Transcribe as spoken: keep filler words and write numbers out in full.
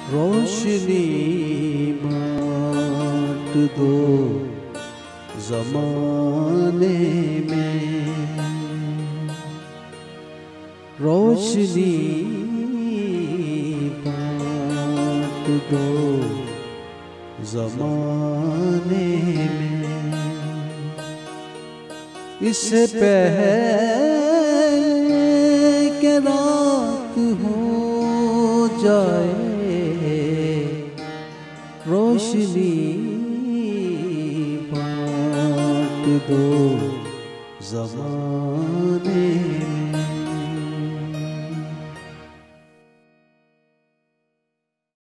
रोशनी बांट दो ज़माने में, रोशनी बांट दो ज़माने में। इससे पहले कि रात हो जाए, रोशनी बांट दो ज़माने में।